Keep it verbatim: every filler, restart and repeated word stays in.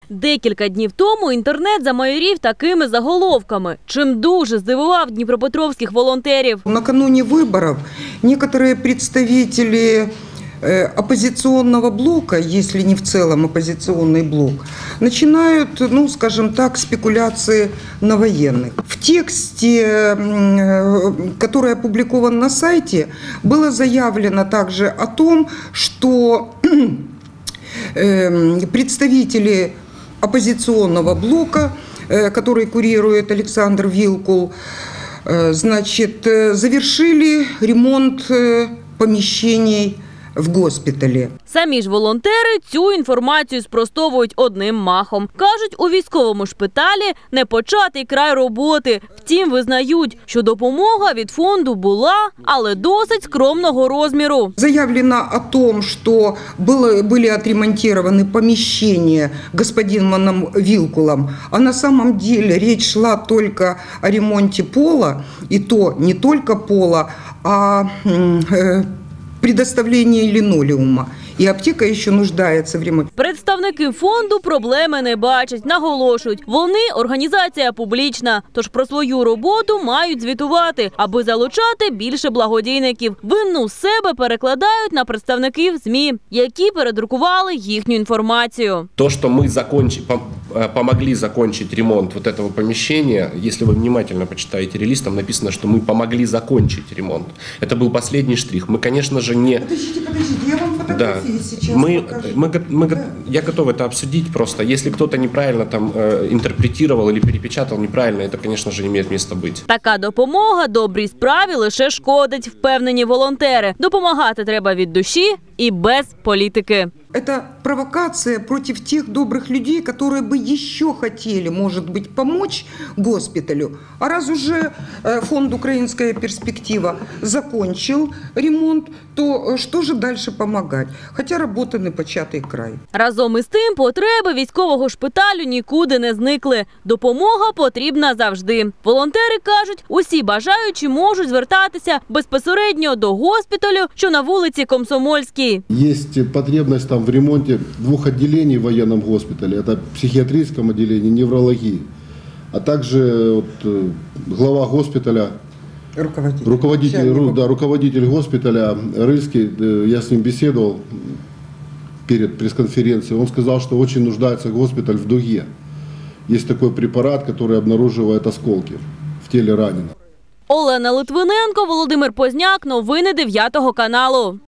Декілька днів тому інтернет замайорів такими заголовками, чим дуже здивував дніпропетровських волонтерів. Накануне выборов некоторые представители оппозиционного блока, если не в целом оппозиционный блок, начинают, ну, скажем так, спекуляции на военных. В тексте, который опубликован на сайте, было заявлено также о том, что представители оппозиционного блока, который курирует Александр Вилкул, значит, завершили ремонт помещений в госпіталі. Самі ж волонтери цю інформацію спростовують одним махом. Кажуть, у військовому шпиталі не початий край роботи. Втім, визнають, що допомога від фонду була, але досить скромного розміру. Заявлено о том, что было, были отремонтированы помещения господином Вилкулом, а на самом деле речь шла только о ремонте пола, и то не только пола, а э, предоставление линолеума. І аптека ще нуждається в ремонті. Представники фонду проблеми не бачать. Наголошують, вони організація публічна, тож про свою роботу мають звітувати, аби залучати більше благодійників. Вину з себе перекладають на представників ЗМІ, які передрукували їхню інформацію. То, що ми закончили, помогли закончить ремонт вот этого помещения, если вы внимательно почитаете релиз, там написано, что мы помогли закончить ремонт. Это был последний штрих. Мы, конечно же, не... Подождите, подождите, я вам фотографию. Да. Мы, мы, мы, да. Я готов это обсудить просто. Если кто-то неправильно там э, интерпретировал или перепечатал неправильно, это, конечно же, имеет место быть. Така допомога добрій справі лише шкодить, впевнені волонтери. Допомагати треба від душі і без політики. Это провокация против тех добрых людей, которые бы еще хотели, может быть, помочь госпиталю. А раз уже фонд «Украинская перспектива» закончил ремонт, то что же дальше помогать? Хотя работа не початий край. Разом із тим, потреби військового шпиталю нікуди не зникли. Допомога потрібна завжди. Волонтери кажуть, усі бажаючі можуть звертатися безпосередньо до госпіталю, що на вулиці Комсомольській. Є потребність там в ремонте двух отделений в военном госпитале. Это психиатрическом отделении, неврологии. А также вот, глава госпиталя, руководитель, руководитель, да, руководитель госпиталя Рыльский, я с ним беседовал перед пресс-конференцией. Он сказал, что очень нуждается госпиталь в дуге. Есть такой препарат, который обнаруживает осколки в теле раненого. Олена Литвиненко, Володимир Позняк. Новини дев'ятого каналу.